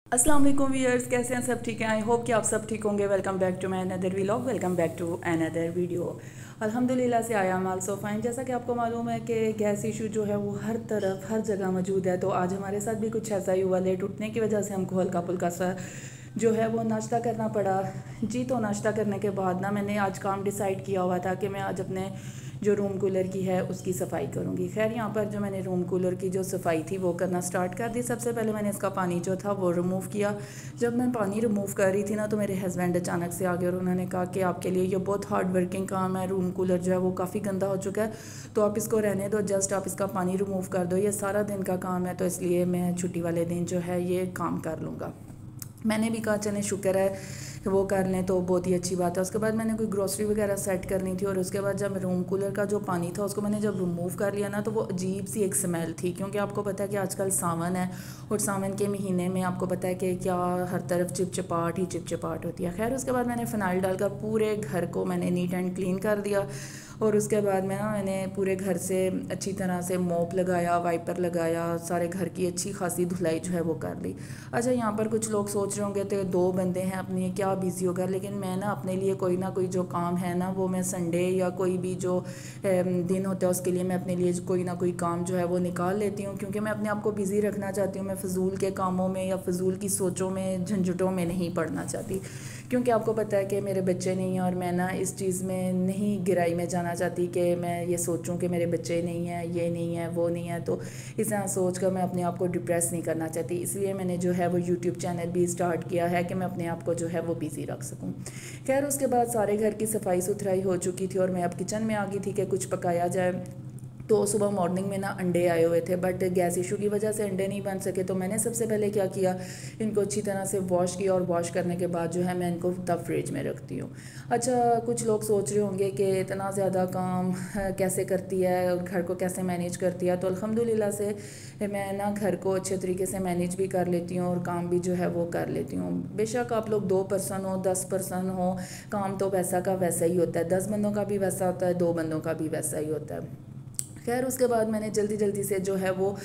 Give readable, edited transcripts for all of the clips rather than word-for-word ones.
अस्सलाम वालेकुम व्यूअर्स, कैसे हैं? सब ठीक हैं? आई होप कि आप सब ठीक होंगे। Welcome back to my another vlog, welcome back to another video. अल्हम्दुलिल्लाह से आया माल सो फाइन। जैसा कि आपको मालूम है कि गैस इशू जो है वो हर तरफ हर जगह मौजूद है, तो आज हमारे साथ भी कुछ ऐसा ही हुआ। लेट उठने की वजह से हमको हल्का फुल्का सा जो है वो नाश्ता करना पड़ा। जी, तो नाश्ता करने के बाद ना मैंने आज काम डिसाइड किया हुआ था कि मैं आज अपने जो रूम कूलर की है उसकी सफाई करूँगी। खैर, यहाँ पर जो मैंने रूम कूलर की जो सफाई थी वो करना स्टार्ट कर दी। सबसे पहले मैंने इसका पानी जो था वो रिमूव किया। जब मैं पानी रिमूव कर रही थी ना, तो मेरे हस्बैंड अचानक से आ गए और उन्होंने कहा कि आपके लिए ये बहुत हार्ड वर्किंग काम है, रूम कूलर जो है वो काफ़ी गंदा हो चुका है, तो आप इसको रहने दो, जस्ट आप इसका पानी रिमूव कर दो, ये सारा दिन का काम है, तो इसलिए मैं छुट्टी वाले दिन जो है ये काम कर लूँगा। मैंने भी कहा चलें, शुक्र है वो कर लें तो बहुत ही अच्छी बात है। उसके बाद मैंने कोई ग्रोसरी वगैरह सेट करनी थी, और उसके बाद जब रूम कूलर का जो पानी था उसको मैंने जब रिमूव कर लिया ना, तो वो अजीब सी एक स्मेल थी, क्योंकि आपको पता है कि आजकल सावन है और सावन के महीने में आपको पता है कि क्या हर तरफ चिपचिपाहट ही चिपचिपाहट होती है। खैर, उसके बाद मैंने फ़िनाइल डालकर पूरे घर को मैंने नीट एंड क्लीन कर दिया, और उसके बाद मैंने पूरे घर से अच्छी तरह से मोप लगाया, वाइपर लगाया, सारे घर की अच्छी खासी धुलाई जो है वो कर ली। अच्छा, यहाँ पर कुछ लोग सोच रहे होंगे तो दो बंदे हैं अपनी, क्या बिज़ी होगा, लेकिन मैं ना अपने लिए कोई ना कोई जो काम है ना, वो मैं संडे या कोई भी जो दिन होता है उसके लिए मैं अपने लिए कोई ना कोई काम जो है वो निकाल लेती हूँ, क्योंकि मैं अपने आप को बिज़ी रखना चाहती हूँ। मैं फ़जूल के कामों में या फ़जूल की सोचों में, झंझटों में नहीं पड़ना चाहती, क्योंकि आपको पता है कि मेरे बच्चे नहीं हैं, और मैं ना इस चीज़ में नहीं गहराई में जाना चाहती कि मैं ये सोचूं कि मेरे बच्चे नहीं हैं, ये नहीं है, वो नहीं है, तो इस तरह सोच कर मैं अपने आप को डिप्रेस नहीं करना चाहती। इसलिए मैंने जो है वो यूट्यूब चैनल भी स्टार्ट किया है कि मैं अपने आप को जो है वो बिज़ी रख सकूँ। खैर, उसके बाद सारे घर की सफाई सुथराई हो चुकी थी और मैं अब किचन में आ गई थी कि कुछ पकाया जाए। तो सुबह मॉर्निंग में ना अंडे आए हुए थे, बट गैस इशू की वजह से अंडे नहीं बन सके, तो मैंने सबसे पहले क्या किया, इनको अच्छी तरह से वॉश किया, और वॉश करने के बाद जो है मैं इनको तब फ्रिज में रखती हूँ। अच्छा, कुछ लोग सोच रहे होंगे कि इतना ज़्यादा काम कैसे करती है और घर को कैसे मैनेज करती है, तो अल्हम्दुलिल्लाह से मैं ना घर को अच्छे तरीके से मैनेज भी कर लेती हूँ और काम भी जो है वो कर लेती हूँ। बेशक आप लोग 2 पर्सन हो, 10 पर्सन हो, काम तो वैसा का वैसा ही होता है। 10 बंदों का भी वैसा होता है, 2 बंदों का भी वैसा ही होता है। खैर, उसके बाद मैंने जल्दी जल्दी से जो है वो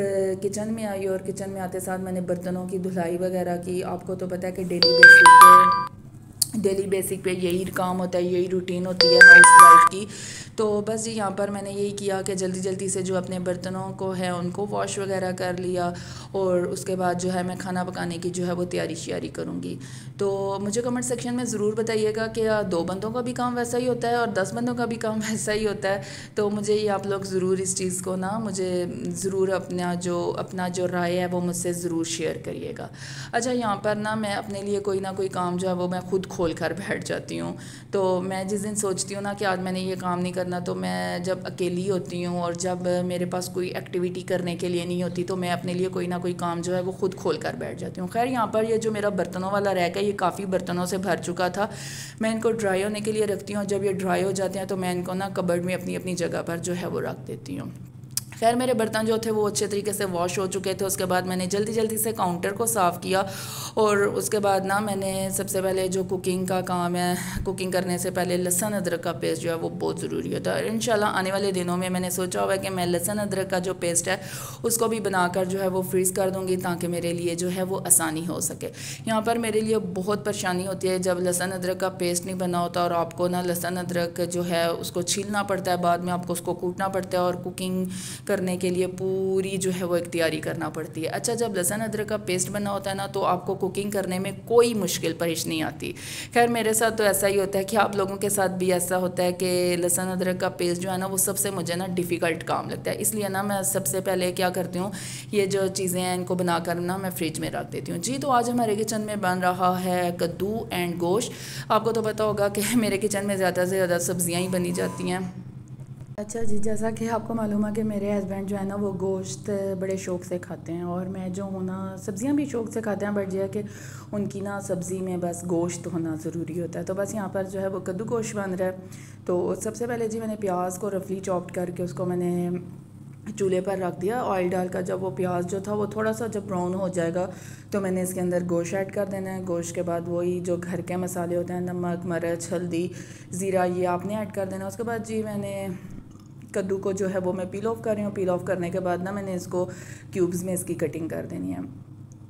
किचन में आई, और किचन में आते साथ मैंने बर्तनों की धुलाई वगैरह की। आपको तो पता है कि डेली बेसिक पे यही काम होता है, यही रूटीन होती है हाउस वाइफ की। तो बस जी, यहाँ पर मैंने यही किया कि जल्दी जल्दी से जो अपने बर्तनों को है उनको वॉश वगैरह कर लिया, और उसके बाद जो है मैं खाना पकाने की जो है वो तैयारी श्यारी करूँगी। तो मुझे कमेंट सेक्शन में ज़रूर बताइएगा कि 2 बंदों का भी काम वैसा ही होता है और 10 बंदों का भी काम वैसा ही होता है। तो मुझे ये आप लोग ज़रूर इस चीज़ को ना, मुझे ज़रूर अपना जो राय है वो मुझसे ज़रूर शेयर करिएगा। अच्छा, यहाँ पर ना मैं अपने लिए कोई ना कोई काम जो है वो मैं खुद खोल कर बैठ जाती हूँ। तो मैं जिस दिन सोचती हूँ ना कि आज मैंने ये काम नहीं करना, तो मैं जब अकेली होती हूँ और जब मेरे पास कोई एक्टिविटी करने के लिए नहीं होती, तो मैं अपने लिए कोई ना कोई काम जो है वो खुद खोल कर बैठ जाती हूँ। खैर, यहाँ पर ये जो मेरा बर्तनों वाला रैक है, ये काफ़ी बर्तनों से भर चुका था। मैं इनको ड्राई होने के लिए रखती हूँ, जब ये ड्राई हो जाते हैं तो मैं इनको ना कबर्ड में अपनी अपनी जगह पर जो है वो रख देती हूँ। खैर, मेरे बर्तन जो थे वो अच्छे तरीके से वॉश हो चुके थे। उसके बाद मैंने जल्दी जल्दी से काउंटर को साफ़ किया, और उसके बाद ना मैंने सबसे पहले जो कुकिंग का काम है, कुकिंग करने से पहले लहसुन अदरक का पेस्ट जो है वो बहुत ज़रूरी होता है। इंशाल्लाह आने वाले दिनों में मैंने सोचा हुआ है कि मैं लहसुन अदरक का जो पेस्ट है उसको भी बनाकर जो है वो फ्रीज़ कर दूँगी, ताकि मेरे लिए जो है वो आसानी हो सके। यहाँ पर मेरे लिए बहुत परेशानी होती है जब लहसुन अदरक का पेस्ट नहीं बना होता, और आपको ना लहसुन अदरक जो है उसको छीलना पड़ता है, बाद में आपको उसको कूटना पड़ता है, और कुकिंग करने के लिए पूरी जो है वो एक तैयारी करना पड़ती है। अच्छा, जब लहसुन अदरक का पेस्ट बना होता है ना, तो आपको कुकिंग करने में कोई मुश्किल पेश नहीं आती। खैर, मेरे साथ तो ऐसा ही होता है कि आप लोगों के साथ भी ऐसा होता है कि लहसुन अदरक का पेस्ट जो है ना वो सबसे मुझे ना डिफ़िकल्ट काम लगता है। इसलिए ना मैं सबसे पहले क्या करती हूँ, ये जो चीज़ें हैं इनको बनाकर ना मैं फ्रिज में रख देती हूँ। जी, तो आज हमारे किचन में बन रहा है कद्दू एंड गोश्त। आपको तो पता होगा कि मेरे किचन में ज़्यादा से ज़्यादा सब्जियाँ ही बनी जाती हैं। अच्छा जी, जैसा कि आपको मालूम है कि मेरे हस्बैंड जो है ना वो गोश्त बड़े शौक़ से खाते हैं, और मैं जो हूँ ना सब्ज़ियाँ भी शौक़ से खाते हैं, बट ये है कि उनकी ना सब्ज़ी में बस गोश्त होना ज़रूरी होता है। तो बस यहाँ पर जो है वो कद्दू गोश्त बन रहा है। तो सबसे पहले जी मैंने प्याज को रफली चॉप्ड करके उसको मैंने चूल्हे पर रख दिया, ऑयल डालकर। जब वो प्याज जो था वो थोड़ा सा जब ब्राउन हो जाएगा, तो मैंने इसके अंदर गोश्त ऐड कर देना है। गोश्त के बाद वही जो घर के मसाले होते हैं, नमक, मिर्च, हल्दी, ज़ीरा, ये आपने ऐड कर देना। उसके बाद जी मैंने कद्दू को जो है वो मैं पील ऑफ कर रही हूँ। पील ऑफ करने के बाद ना मैंने इसको क्यूब्स में इसकी कटिंग कर देनी है।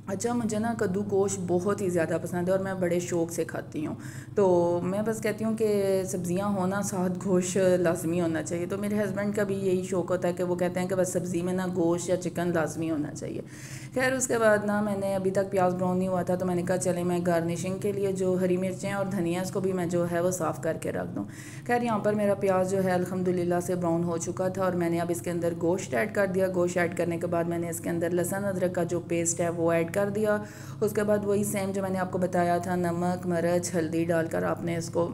अच्छा, मुझे ना कद्दू गोश्त बहुत ही ज़्यादा पसंद है और मैं बड़े शौक़ से खाती हूँ। तो मैं बस कहती हूँ कि सब्ज़ियाँ होना साथ गोश्त लाज़मी होना चाहिए। तो मेरे हस्बैंड का भी यही शौक़ होता है कि वो कहते हैं कि बस सब्ज़ी में ना गोश्त या चिकन लाज़मी होना चाहिए। खैर उसके बाद ना मैंने अभी तक प्याज ब्राउन नहीं हुआ था, तो मैंने कहा चले मैं गार्निशिंग के लिए जो हरी मिर्चें और धनिया इसको भी मैं जो है वो साफ़ करके रख दूँ। खैर यहाँ पर मेरा प्याज जो है अल्हम्दुलिल्लाह से ब्राउन हो चुका था और मैंने अब इसके अंदर गोश्त ऐड कर दिया। गोश्त ऐड करने के बाद मैंने इसके अंदर लहसुन अदरक का जो पेस्ट है वो ऐड कर दिया। उसके बाद वही सेम जो मैंने आपको बताया था, नमक मिर्च हल्दी डालकर आपने इसको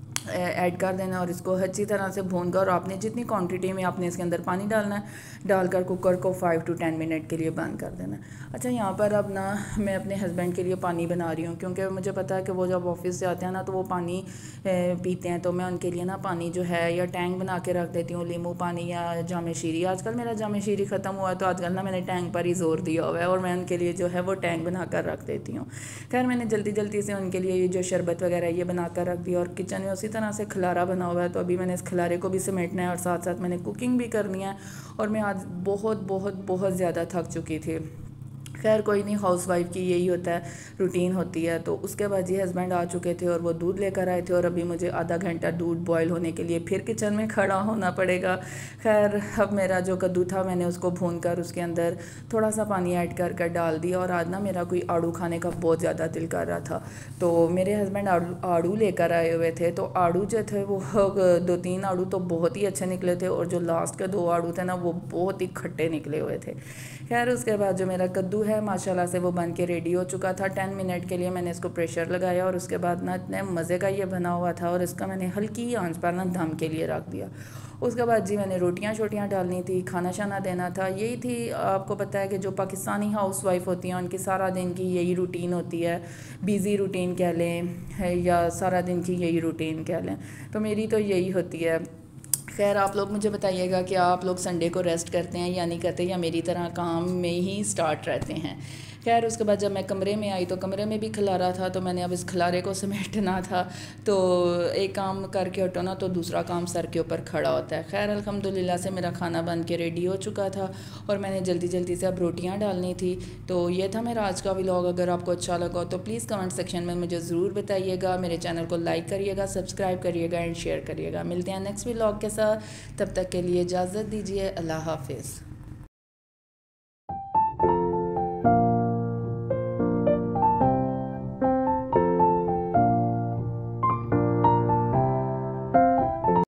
ऐड कर देना और इसको अच्छी तरह से भून कर, और आपने जितनी क्वांटिटी में आपने इसके अंदर पानी डालना है डालकर कुकर को 5 to 10 मिनट के लिए बंद कर देना है। अच्छा, यहाँ पर अब ना मैं अपने हस्बैंड के लिए पानी बना रही हूँ, क्योंकि मुझे पता है कि वो जब ऑफिस से आते हैं ना तो वो पानी पीते हैं। तो मैं उनके लिए ना पानी जो है या टैंक बना के रख देती हूँ, नींबू पानी या जाम शीरी। आजकल मेरा जाम शीरी ख़त्म हुआ है तो आजकल ना मैंने टैंक पर ही ज़ोर दिया हुआ है और मैं उनके लिए जो है वो टैंक बना कर रख देती हूँ। खैर मैंने जल्दी जल्दी से उनके लिए ये जो शरबत वगैरह ये बना कर रख दिया और किचन में उसी तरह से खलारा बना हुआ है। तो अभी मैंने इस खलारे को भी समेटना है और साथ साथ मैंने कुकिंग भी करनी है और मैं आज बहुत बहुत बहुत ज़्यादा थक चुकी थी। खैर कोई नहीं, हाउसवाइफ की यही होता है, रूटीन होती है। तो उसके बाद ये हस्बैंड आ चुके थे और वो दूध लेकर आए थे और अभी मुझे आधा घंटा दूध बॉयल होने के लिए फिर किचन में खड़ा होना पड़ेगा। खैर अब मेरा जो कद्दू था मैंने उसको भून कर उसके अंदर थोड़ा सा पानी ऐड कर कर डाल दिया और आज ना मेरा कोई आड़ू खाने का बहुत ज़्यादा दिल कर रहा था। तो मेरे हस्बैंड आड़ू लेकर आए हुए थे। तो आड़ू जो थे वो 2-3 आड़ू तो बहुत ही अच्छे निकले थे और जो लास्ट के 2 आड़ू थे ना वो बहुत ही खट्टे निकले हुए थे। खैर उसके बाद जो मेरा कद्दू है माशाल्लाह से वो बन के रेडी हो चुका था। 10 मिनट के लिए मैंने इसको प्रेशर लगाया और उसके बाद ना इतने मज़े का ये बना हुआ था और इसका मैंने हल्की आंच पर ना दम के लिए रख दिया। उसके बाद जी मैंने रोटियां शोटियां डालनी थी, खाना शाना देना था। यही थी, आपको पता है कि जो पाकिस्तानी हाउसवाइफ होती हैं उनकी सारा दिन की यही रूटीन होती है, बिज़ी रूटीन कह लें या सारा दिन की यही रूटीन कह लें। तो मेरी तो यही होती है। खैर आप लोग मुझे बताइएगा कि आप लोग संडे को रेस्ट करते हैं या नहीं करते, या मेरी तरह काम में ही स्टार्ट रहते हैं। खैर उसके बाद जब मैं कमरे में आई तो कमरे में भी खलारा था, तो मैंने अब इस खलारे को समेटना था। तो एक काम करके हटो ना तो दूसरा काम सर के ऊपर खड़ा होता है। खैर अल्हम्दुलिल्लाह से मेरा खाना बन के रेडी हो चुका था और मैंने जल्दी जल्दी से अब रोटियां डालनी थी। तो ये था मेरा आज का व्लॉग। अगर आपको अच्छा लगा तो प्लीज़ कमेंट सेक्शन में मुझे ज़रूर बताइएगा। मेरे चैनल को लाइक करिएगा, सब्सक्राइब करिएगा एंड शेयर करिएगा। मिलते हैं नेक्स्ट व्लॉग के साथ, तब तक के लिए इजाज़त दीजिए। अल्लाह हाफिज़।